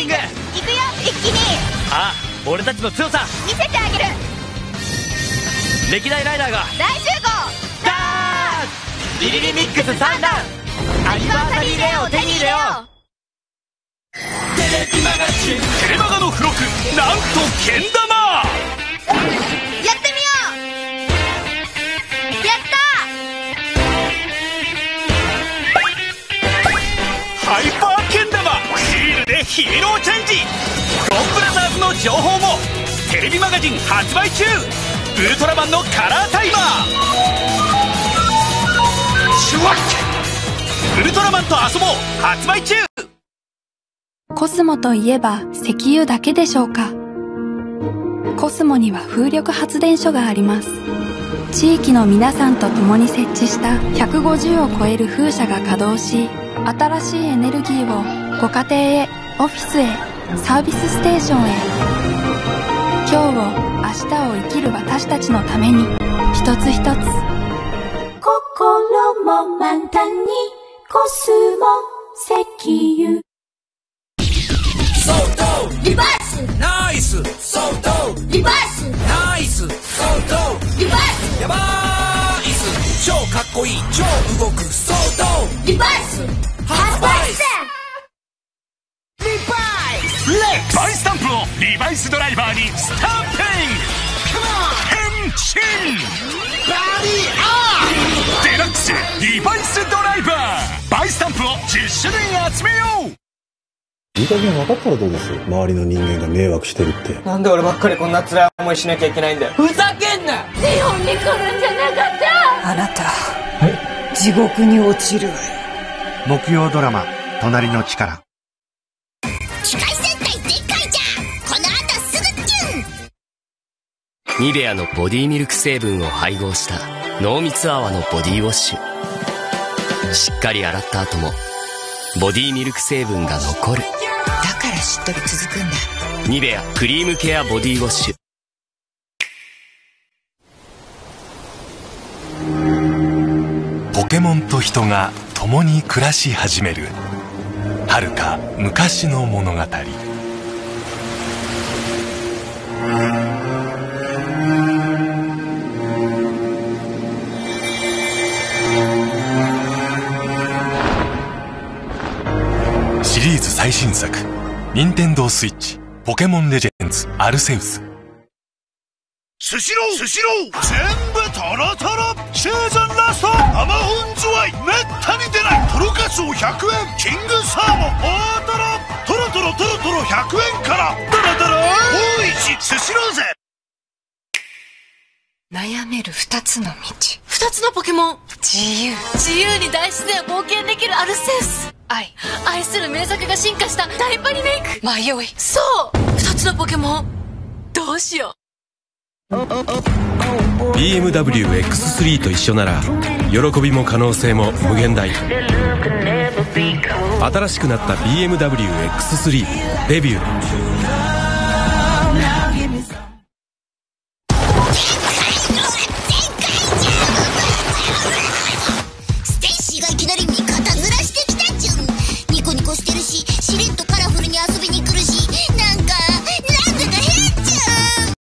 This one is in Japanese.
ング。 行くよ一気に。 ああ、俺たちの強さ見せてあげる。 歴代ライダーが大集合。 ダーッビリリミックス3弾アニバーサリーレアを手に入れよう。 テレビマガジン、テレマガの付録、なんとけん玉。 やってみよう。やったハイパーけん玉、シールでヒーローチェンジ。ドンブラザーズの情報も。テレビマガジン発売中。ウルトラマンのカラータイマー、シュワッウルトラマンと遊ぼう発売中。 コスモといえば石油だけでしょうか。コスモには風力発電所があります。地域の皆さんと共に設置した150を超える風車が稼働し、新しいエネルギーをご家庭へ、オフィスへ、サービスステーションへ。今日を明日を生きる私たちのために、一つ一つ心も満タンに、コスモ石油。 ソードリバースナイス、ソードリバースナイス、ソードリバースやばいっす、超かっこいい、超動くソードリバース発売す。リバイスレックスバイスタンプをリバイスドライバーにスタンピング。変身バディアデラックスリバイスドライバー、バイスタンプを10種類集めよう。 いい加減分かったらどうです？周りの人間が迷惑してるって。 なんで俺ばっかりこんな辛い思いしなきゃいけないんだよ。ふざけんな。 日本に来るんじゃなかった。 あなた地獄に落ちるわよ。 木曜ドラマ隣の力。 機械戦隊全開じゃ。この後すぐキュン。 ニベアのボディミルク成分を配合した濃密泡のボディウォッシュ。しっかり洗った後もボディミルク成分が残る。 だからしっとり続くんだ。 ニベアクリームケアボディウォッシュ。 ポケモンと人が共に暮らし始める遥か昔の物語。シリーズ最新作任天堂スイッチポケモンレジェンズアルセウス。 スシロー全部トロトロ。シーズンラスト生本ズワイ、めったに出ないトロカツオ100円、キングサーモン大トロ、トロトロトロトロ100円からドロドロ大市スシローぜ。 悩める2つの道、 2つのポケモン。 自由に大自然を冒険できるアルセウス。愛する名作が進化した大パリメイク。 迷い。 そう、2つのポケモンどうしよう。 BMW X3 と一緒なら喜びも可能性も無限大。新しくなった BMW X3 デビュー。